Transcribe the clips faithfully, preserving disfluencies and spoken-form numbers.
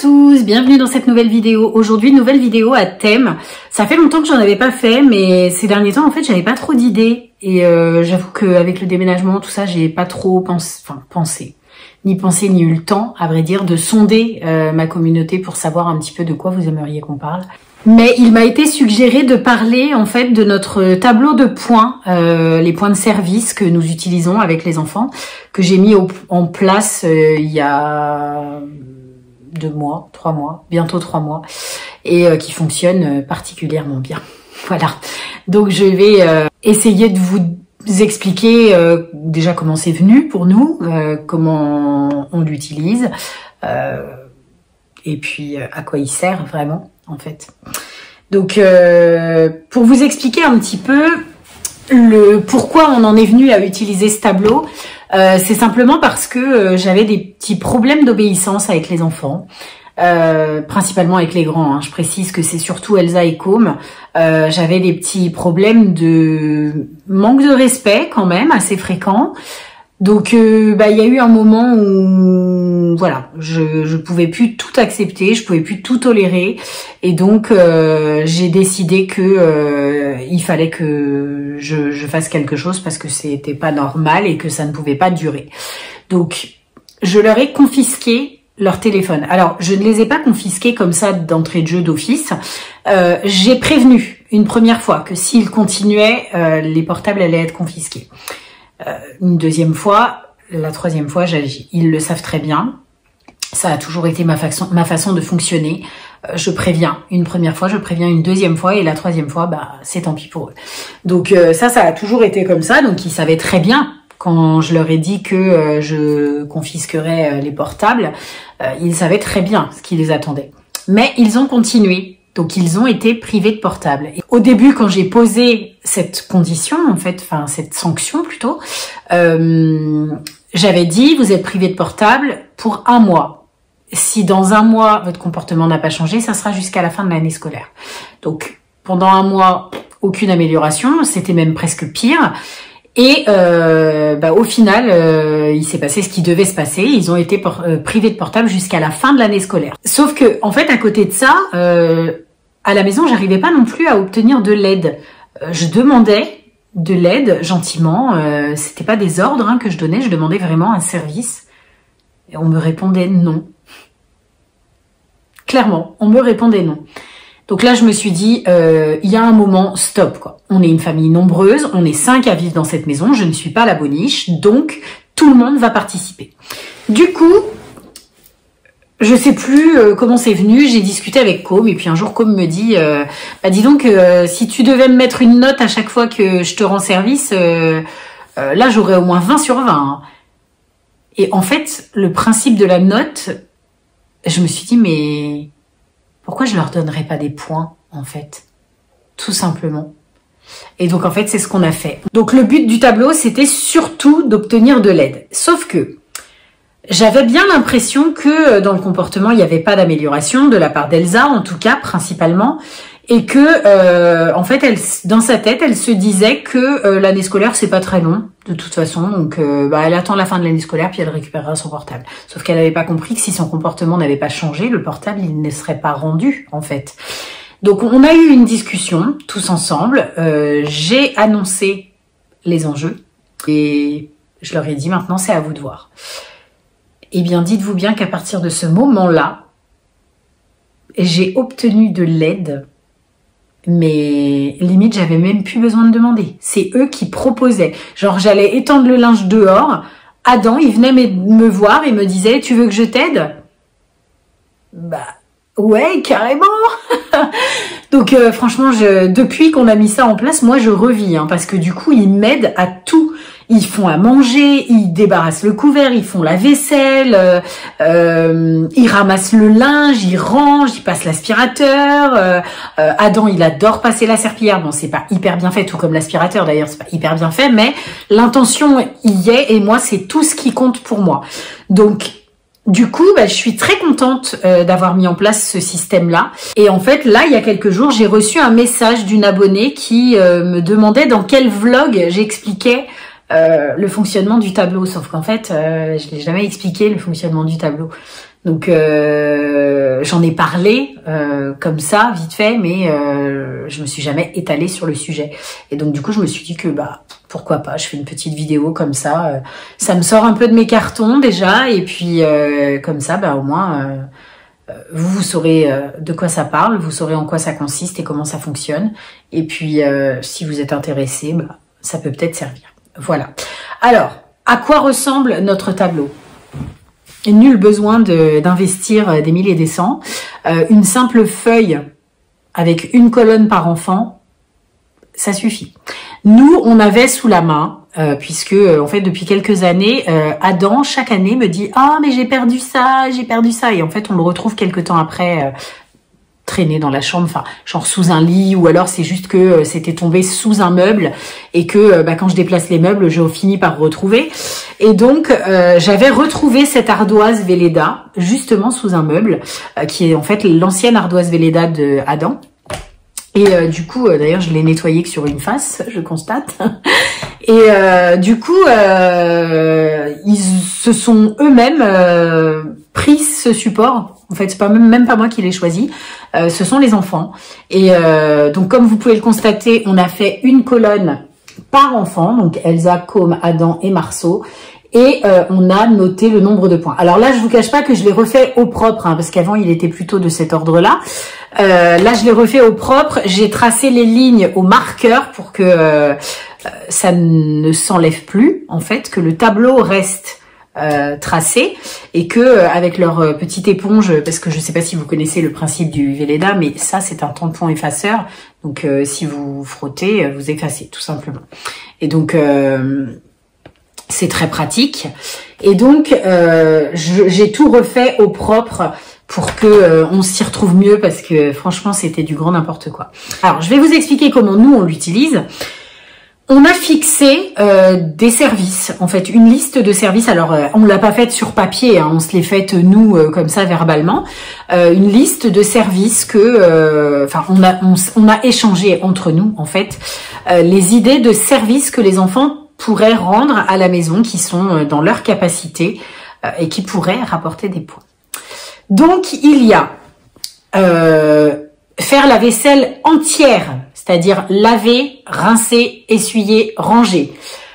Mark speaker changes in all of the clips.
Speaker 1: tous, bienvenue dans cette nouvelle vidéo. Aujourd'hui, nouvelle vidéo à thème. Ça fait longtemps que j'en avais pas fait, mais ces derniers temps, en fait, j'avais pas trop d'idées. Et euh, j'avoue qu'avec le déménagement, tout ça, j'ai pas trop pensé, enfin, pensé, ni pensé, ni eu le temps, à vrai dire, de sonder euh, ma communauté pour savoir un petit peu de quoi vous aimeriez qu'on parle. Mais il m'a été suggéré de parler en fait de notre tableau de points, euh, les points de service que nous utilisons avec les enfants, que j'ai mis au, en place euh, il y a deux mois, trois mois, bientôt trois mois, et euh, qui fonctionne particulièrement bien. Voilà. Donc je vais euh, essayer de vous expliquer euh, déjà comment c'est venu pour nous, euh, comment on l'utilise, euh, et puis euh, à quoi il sert vraiment. En fait. Donc, euh, pour vous expliquer un petit peu le pourquoi on en est venu à utiliser ce tableau, euh, c'est simplement parce que euh, j'avais des petits problèmes d'obéissance avec les enfants, euh, principalement avec les grands. Hein. Je précise que c'est surtout Elsa et Com. Euh, j'avais des petits problèmes de manque de respect quand même, assez fréquents. Donc, euh, bah, il y a eu un moment où, voilà, je je pouvais plus tout accepter, je pouvais plus tout tolérer, et donc euh, j'ai décidé que euh, il fallait que je, je fasse quelque chose parce que c'était pas normal et que ça ne pouvait pas durer. Donc, je leur ai confisqué leur téléphone. Alors, je ne les ai pas confisqués comme ça d'entrée de jeu d'office. Euh, j'ai prévenu une première fois que s'ils continuaient, euh, les portables allaient être confisqués. Euh, une deuxième fois, la troisième fois, j'agis. Ils le savent très bien. Ça a toujours été ma façon, ma façon de fonctionner. Euh, je préviens une première fois, je préviens une deuxième fois, et la troisième fois, bah, c'est tant pis pour eux. Donc euh, ça, ça a toujours été comme ça. Donc ils savaient très bien quand je leur ai dit que euh, je confisquerais euh, les portables. Euh, ils savaient très bien ce qui les attendait. Mais ils ont continué. Donc, ils ont été privés de portable. Et au début, quand j'ai posé cette condition, en fait, enfin, cette sanction plutôt, euh, j'avais dit, vous êtes privés de portable pour un mois. Si dans un mois, votre comportement n'a pas changé, ça sera jusqu'à la fin de l'année scolaire. Donc, pendant un mois, aucune amélioration. C'était même presque pire. Et euh, bah, au final, euh, il s'est passé ce qui devait se passer. Ils ont été euh, privés de portable jusqu'à la fin de l'année scolaire. Sauf que, en fait, à côté de ça, euh, à la maison, j'arrivais pas non plus à obtenir de l'aide. Euh, je demandais de l'aide gentiment. Euh, C'était pas des ordres hein, que je donnais. Je demandais vraiment un service. Et on me répondait non. Clairement, on me répondait non. Donc là, je me suis dit, euh, il y a un moment, stop, quoi. On est une famille nombreuse, on est cinq à vivre dans cette maison, je ne suis pas la boniche, donc tout le monde va participer. Du coup, je sais plus euh, comment c'est venu, j'ai discuté avec Com, et puis un jour, Com me dit, euh, bah dis donc, euh, si tu devais me mettre une note à chaque fois que je te rends service, euh, euh, là, j'aurais au moins vingt sur vingt. Hein. Et en fait, le principe de la note, je me suis dit, mais pourquoi je leur donnerais pas des points, en fait? Tout simplement. Et donc, en fait, c'est ce qu'on a fait. Donc, le but du tableau, c'était surtout d'obtenir de l'aide. Sauf que j'avais bien l'impression que dans le comportement, il n'y avait pas d'amélioration de la part d'Elsa, en tout cas, principalement. Et que, euh, en fait, elle, dans sa tête, elle se disait que euh, l'année scolaire, c'est pas très long, de toute façon. Donc, euh, bah, elle attend la fin de l'année scolaire, puis elle récupérera son portable. Sauf qu'elle n'avait pas compris que si son comportement n'avait pas changé, le portable, il ne serait pas rendu, en fait. Donc, on a eu une discussion, tous ensemble. Euh, j'ai annoncé les enjeux. Et je leur ai dit, maintenant, c'est à vous de voir. Eh bien, dites-vous bien qu'à partir de ce moment-là, j'ai obtenu de l'aide. Mais limite, j'avais même plus besoin de demander. C'est eux qui proposaient. Genre, j'allais étendre le linge dehors. Adam, il venait me voir et me disait, tu veux que je t'aide? Bah, ouais, carrément. Donc, euh, franchement, je, depuis qu'on a mis ça en place, moi, je revis. Hein, parce que du coup, ils m'aident à tout. Ils font à manger, ils débarrassent le couvert, ils font la vaisselle, euh, euh, ils ramassent le linge, ils rangent, ils passent l'aspirateur. Euh, euh, Adam, il adore passer la serpillière. Bon, c'est pas hyper bien fait, tout comme l'aspirateur d'ailleurs, c'est pas hyper bien fait, mais l'intention y est et moi, c'est tout ce qui compte pour moi. Donc, du coup, bah, je suis très contente euh, d'avoir mis en place ce système-là. Et en fait, là, il y a quelques jours, j'ai reçu un message d'une abonnée qui euh, me demandait dans quel vlog j'expliquais Euh, le fonctionnement du tableau, sauf qu'en fait, euh, je l'ai jamais expliqué le fonctionnement du tableau. Donc euh, j'en ai parlé euh, comme ça, vite fait, mais euh, je me suis jamais étalée sur le sujet. Et donc du coup, je me suis dit que bah pourquoi pas, je fais une petite vidéo comme ça. Euh, ça me sort un peu de mes cartons déjà, et puis euh, comme ça, bah au moins euh, vous, vous saurez euh, de quoi ça parle, vous saurez en quoi ça consiste et comment ça fonctionne. Et puis euh, si vous êtes intéressé, bah, ça peut peut-être servir. Voilà. Alors, à quoi ressemble notre tableau ? Nul besoin d'investir de, des mille et des cents. Euh, une simple feuille avec une colonne par enfant, ça suffit. Nous, on avait sous la main, euh, puisque euh, en fait depuis quelques années, euh, Adam chaque année me dit ah mais j'ai perdu ça, j'ai perdu ça, et en fait on le retrouve quelques temps après. Euh, traîner dans la chambre, enfin genre sous un lit, ou alors c'est juste que euh, c'était tombé sous un meuble et que euh, bah, quand je déplace les meubles, je finis par retrouver. Et donc euh, j'avais retrouvé cette ardoise Velleda justement sous un meuble, euh, qui est en fait l'ancienne ardoise Velleda de Adam. Et euh, du coup, euh, d'ailleurs, je l'ai nettoyée que sur une face, je constate. Et euh, du coup, euh, ils se sont eux-mêmes euh, pris ce support. En fait, c'est pas même, même pas moi qui l'ai choisi. Euh, ce sont les enfants. Et euh, donc, comme vous pouvez le constater, on a fait une colonne par enfant. Donc, Elsa, Com, Adam et Marceau. Et euh, on a noté le nombre de points. Alors là, je vous cache pas que je l'ai refait au propre, hein, parce qu'avant, il était plutôt de cet ordre-là. Euh, là, je l'ai refait au propre. J'ai tracé les lignes au marqueur pour que euh, ça ne s'enlève plus, en fait, que le tableau reste euh, tracé, et que euh, avec leur euh, petite éponge, parce que je ne sais pas si vous connaissez le principe du Velleda, mais ça, c'est un tampon effaceur. Donc, euh, si vous frottez, vous effacez, tout simplement. Et donc... Euh, c'est très pratique. Et donc, euh, j'ai tout refait au propre pour que euh, on s'y retrouve mieux, parce que franchement, c'était du grand n'importe quoi. Alors, je vais vous expliquer comment nous, on l'utilise. On a fixé euh, des services, en fait, une liste de services. Alors, euh, on l'a pas faite sur papier, hein, on se l'est faite, nous, euh, comme ça, verbalement. Euh, une liste de services que... Enfin, euh, on, a, on, on a échangé entre nous, en fait, euh, les idées de services que les enfants pourraient rendre à la maison, qui sont dans leur capacité euh, et qui pourraient rapporter des points. Donc, il y a euh, faire la vaisselle entière, c'est-à-dire laver, rincer, essuyer, ranger.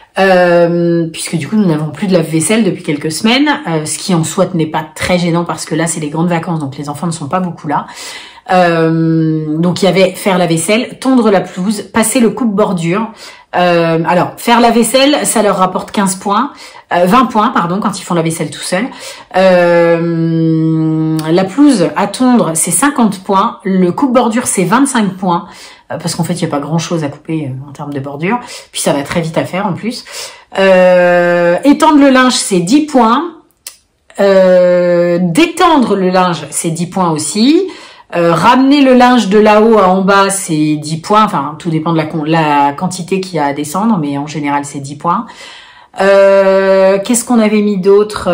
Speaker 1: Euh, puisque du coup, nous n'avons plus de lave-vaisselle depuis quelques semaines, euh, ce qui en soit n'est pas très gênant, parce que là, c'est les grandes vacances, donc les enfants ne sont pas beaucoup là. Euh, donc il y avait faire la vaisselle, tondre la pelouse, passer le coupe-bordure. Euh, alors faire la vaisselle, ça leur rapporte quinze points, euh, vingt points pardon, quand ils font la vaisselle tout seuls. Euh, la pelouse à tondre, c'est cinquante points. Le coupe-bordure, c'est vingt-cinq points, euh, parce qu'en fait il n'y a pas grand chose à couper euh, en termes de bordure, puis ça va très vite à faire en plus. Euh, étendre le linge, c'est dix points. Euh, détendre le linge, c'est dix points aussi. Euh, ramener le linge de là-haut à en bas, c'est dix points. Enfin, tout dépend de la, la quantité qu'il y a à descendre, mais en général, c'est dix points. Euh, Qu'est-ce qu'on avait mis d'autre?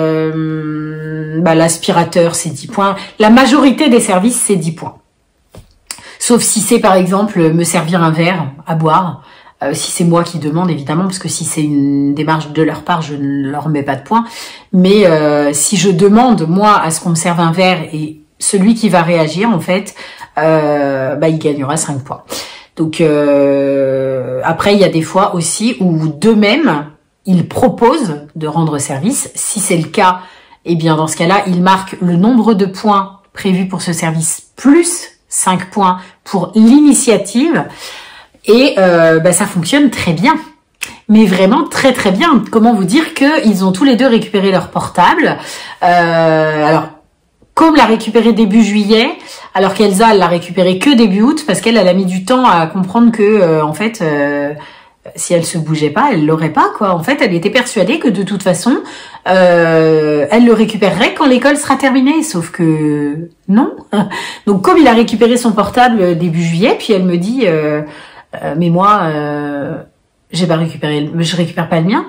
Speaker 1: euh, bah, L'aspirateur, c'est dix points. La majorité des services, c'est dix points. Sauf si c'est, par exemple, me servir un verre à boire. Euh, si c'est moi qui demande, évidemment, parce que si c'est une démarche de leur part, je ne leur mets pas de points. Mais euh, si je demande, moi, à ce qu'on me serve un verre, et celui qui va réagir, en fait, euh, bah, il gagnera cinq points. Donc, euh, après, il y a des fois aussi où d'eux-mêmes, ils proposent de rendre service. Si c'est le cas, eh bien, dans ce cas-là, ils marquent le nombre de points prévus pour ce service, plus cinq points pour l'initiative. Et euh, bah, ça fonctionne très bien. Mais vraiment très très bien. Comment vous dire qu'ils ont tous les deux récupéré leur portable. Euh, alors, Com l'a récupéré début juillet, alors qu'Elsa elle l'a récupéré que début août, parce qu'elle elle a mis du temps à comprendre que euh, en fait euh, si elle se bougeait pas, elle l'aurait pas quoi. En fait, elle était persuadée que de toute façon, euh, elle le récupérerait quand l'école sera terminée, sauf que non. Donc comme il a récupéré son portable début juillet, puis elle me dit euh, euh, mais moi euh, j'ai pas récupéré, je récupère pas le mien.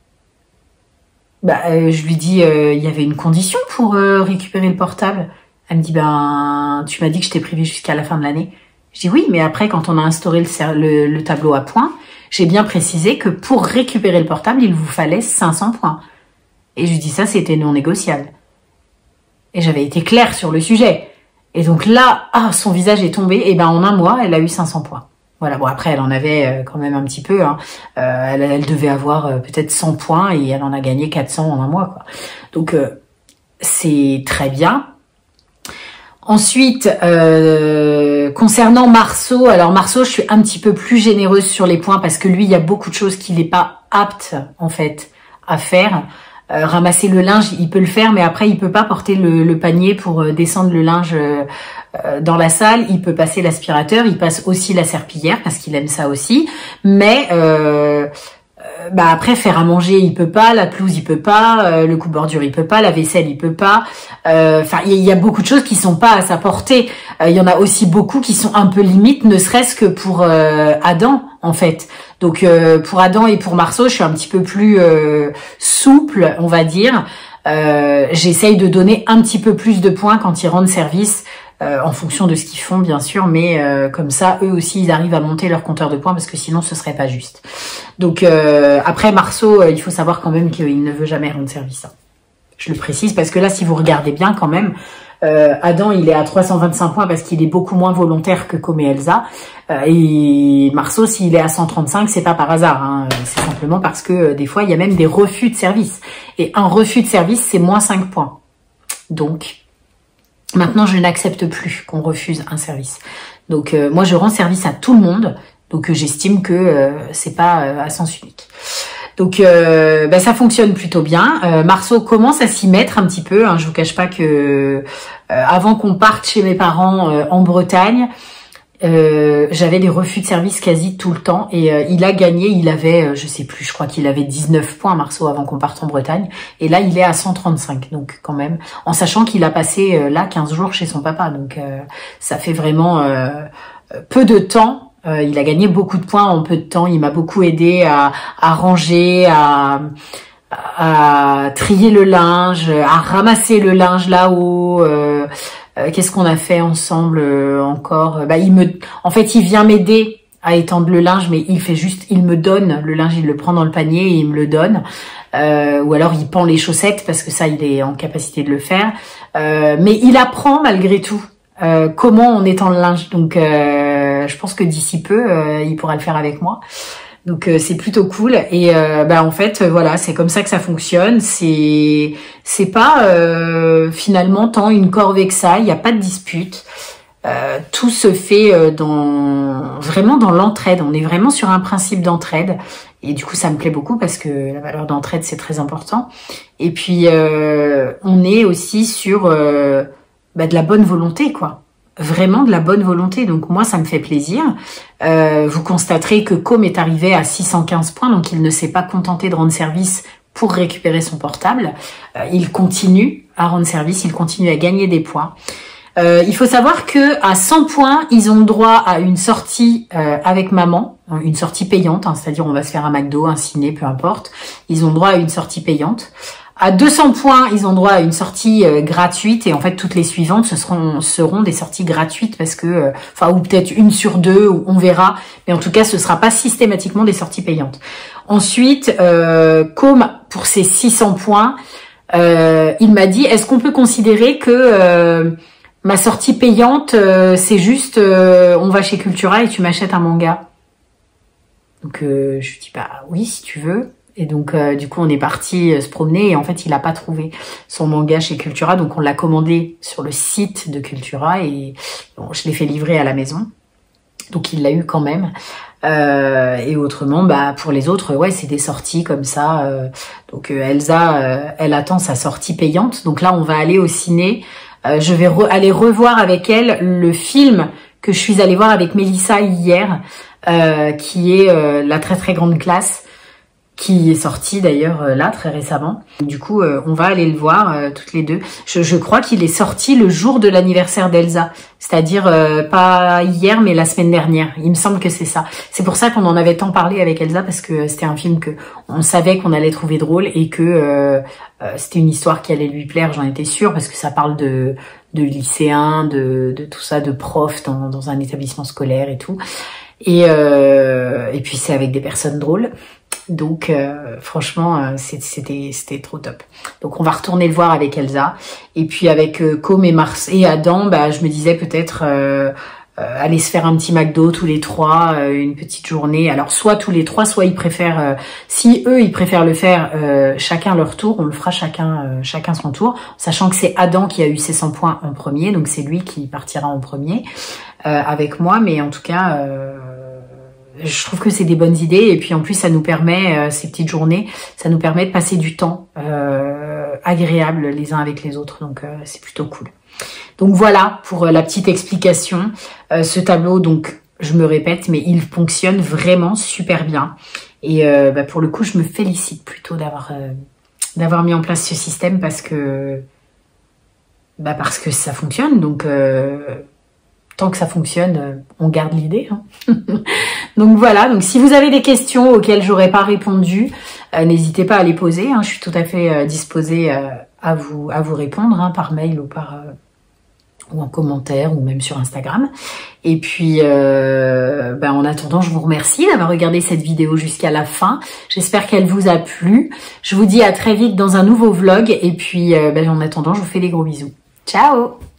Speaker 1: Bah, euh, je lui dis, euh, il y avait une condition pour euh, récupérer le portable. Elle me dit, ben, tu m'as dit que je t'ai privé jusqu'à la fin de l'année. Je dis oui, mais après, quand on a instauré le, le, le tableau à points, j'ai bien précisé que pour récupérer le portable, il vous fallait cinq cents points. Et je lui dis, ça, c'était non négociable. Et j'avais été claire sur le sujet. Et donc là, ah, son visage est tombé. Et ben en un mois, elle a eu cinq cents points. Voilà, bon après, elle en avait quand même un petit peu. Hein. Euh, elle, elle devait avoir euh, peut-être cent points et elle en a gagné quatre cents en un mois, quoi. Donc euh, c'est très bien. Ensuite, euh, concernant Marceau, alors Marceau, je suis un petit peu plus généreuse sur les points parce que lui, il y a beaucoup de choses qu'il n'est pas apte en fait à faire. Euh, ramasser le linge, il peut le faire, mais après, il peut pas porter le, le panier pour euh, descendre le linge euh, dans la salle. Il peut passer l'aspirateur, il passe aussi la serpillière parce qu'il aime ça aussi. Mais euh, euh, bah après, faire à manger, il peut pas. La pelouse, il peut pas. Euh, le coupe-bordure, il peut pas. La vaisselle, il peut pas. Enfin, euh, il y, y a beaucoup de choses qui sont pas à sa portée. Il euh, y en a aussi beaucoup qui sont un peu limites, ne serait-ce que pour euh, Adam, en fait. Donc euh, pour Adam et pour Marceau, je suis un petit peu plus euh, souple, on va dire. Euh, J'essaye de donner un petit peu plus de points quand ils rendent service, euh, en fonction de ce qu'ils font, bien sûr. Mais euh, comme ça, eux aussi, ils arrivent à monter leur compteur de points parce que sinon, ce serait pas juste. Donc euh, après, Marceau, euh, il faut savoir quand même qu'il ne veut jamais rendre service. Hein. Je le précise parce que là, si vous regardez bien quand même, Euh, Adam, il est à trois cent vingt-cinq points parce qu'il est beaucoup moins volontaire que Comme et Elsa. Euh, et Marceau, s'il est à cent trente-cinq, c'est pas par hasard. Hein. C'est simplement parce que euh, des fois, il y a même des refus de service. Et un refus de service, c'est moins cinq points. Donc, maintenant, je n'accepte plus qu'on refuse un service. Donc, euh, moi, je rends service à tout le monde. Donc, euh, j'estime que euh, c'est pas euh, à sens unique. Donc euh, bah, ça fonctionne plutôt bien. Euh, Marceau commence à s'y mettre un petit peu. Hein. Je vous cache pas que euh, avant qu'on parte chez mes parents euh, en Bretagne, euh, j'avais des refus de service quasi tout le temps. Et euh, il a gagné, il avait, euh, je sais plus, je crois qu'il avait dix-neuf points Marceau avant qu'on parte en Bretagne. Et là, il est à cent trente-cinq, donc quand même. En sachant qu'il a passé euh, là quinze jours chez son papa. Donc euh, ça fait vraiment euh, peu de temps. Euh, il a gagné beaucoup de points en peu de temps. Il m'a beaucoup aidé à, à ranger, à, à trier le linge, à ramasser le linge là-haut. Euh, euh, Qu'est-ce qu'on a fait ensemble euh, encore? Bah, il me, en fait, il vient m'aider à étendre le linge, mais il fait juste, il me donne le linge, il le prend dans le panier et il me le donne. Euh, ou alors il pend les chaussettes parce que ça, il est en capacité de le faire. Euh, mais il apprend malgré tout. Euh, comment on étend le linge. Donc, euh, je pense que d'ici peu, euh, il pourra le faire avec moi. Donc, euh, c'est plutôt cool. Et euh, bah en fait, voilà, c'est comme ça que ça fonctionne. C'est c'est pas euh, finalement tant une corvée que ça. Il n'y a pas de dispute. Euh, tout se fait euh, dans vraiment dans l'entraide. On est vraiment sur un principe d'entraide. Et du coup, ça me plaît beaucoup parce que la valeur d'entraide, c'est très important. Et puis, euh, on est aussi sur euh, bah, de la bonne volonté, quoi. Vraiment de la bonne volonté. Donc moi, ça me fait plaisir. Euh, vous constaterez que Com est arrivé à six cent quinze points, donc il ne s'est pas contenté de rendre service pour récupérer son portable. Euh, il continue à rendre service, il continue à gagner des points. Euh, il faut savoir que à cent points, ils ont droit à une sortie euh, avec maman, une sortie payante, hein, c'est-à-dire on va se faire un McDo, un ciné, peu importe. Ils ont droit à une sortie payante. À deux cents points, ils ont droit à une sortie euh, gratuite et en fait toutes les suivantes ce seront seront des sorties gratuites parce que, euh, enfin ou peut-être une sur deux, ou on verra, mais en tout cas ce sera pas systématiquement des sorties payantes. Ensuite, euh, comme pour ces six cents points, euh, il m'a dit est-ce qu'on peut considérer que euh, ma sortie payante euh, c'est juste euh, on va chez Cultura et tu m'achètes un manga. Donc euh, je lui dis bah oui si tu veux. Et donc, euh, du coup, on est parti euh, se promener et en fait, il n'a pas trouvé son manga chez Cultura. Donc, on l'a commandé sur le site de Cultura et bon, je l'ai fait livrer à la maison. Donc, il l'a eu quand même. Euh, et autrement, bah pour les autres, ouais, c'est des sorties comme ça. Euh, donc, euh, Elsa, euh, elle attend sa sortie payante. Donc là, on va aller au ciné. Euh, je vais re aller revoir avec elle le film que je suis allée voir avec Mélissa hier, euh, qui est euh, La très très grande classe, qui est sorti d'ailleurs euh, là très récemment. Du coup, euh, on va aller le voir euh, toutes les deux. Je, je crois qu'il est sorti le jour de l'anniversaire d'Elsa, c'est-à-dire euh, pas hier mais la semaine dernière. Il me semble que c'est ça. C'est pour ça qu'on en avait tant parlé avec Elsa parce que c'était un film que on savait qu'on allait trouver drôle et que euh, euh, c'était une histoire qui allait lui plaire. J'en étais sûre parce que ça parle de de lycéens, de de tout ça, de profs dans dans un établissement scolaire et tout. Et euh, et puis c'est avec des personnes drôles. Donc euh, franchement, euh, c'était c'était trop top. Donc on va retourner le voir avec Elsa. Et puis avec euh, Com et Mars et Adam, bah, je me disais peut-être euh, euh, aller se faire un petit McDo tous les trois, euh, une petite journée. Alors soit tous les trois, soit ils préfèrent, euh, si eux ils préfèrent le faire euh, chacun leur tour, on le fera chacun euh, chacun son tour, sachant que c'est Adam qui a eu ses cent points en premier, donc c'est lui qui partira en premier euh, avec moi. Mais en tout cas... Euh, je trouve que c'est des bonnes idées et puis en plus ça nous permet, euh, ces petites journées, ça nous permet de passer du temps euh, agréable les uns avec les autres, donc euh, c'est plutôt cool. Donc voilà pour euh, la petite explication. Euh, ce tableau, donc je me répète, mais il fonctionne vraiment super bien et euh, bah, pour le coup je me félicite plutôt d'avoir euh, d'avoir mis en place ce système parce que bah, parce que ça fonctionne, donc euh, tant que ça fonctionne, on garde l'idée. Hein. Donc voilà, donc si vous avez des questions auxquelles j'aurais pas répondu, euh, n'hésitez pas à les poser. Hein. Je suis tout à fait euh, disposée euh, à vous à vous répondre hein, par mail ou par euh, ou en commentaire ou même sur Instagram. Et puis, euh, ben, en attendant, je vous remercie d'avoir regardé cette vidéo jusqu'à la fin. J'espère qu'elle vous a plu. Je vous dis à très vite dans un nouveau vlog. Et puis, euh, ben, en attendant, je vous fais des gros bisous. Ciao!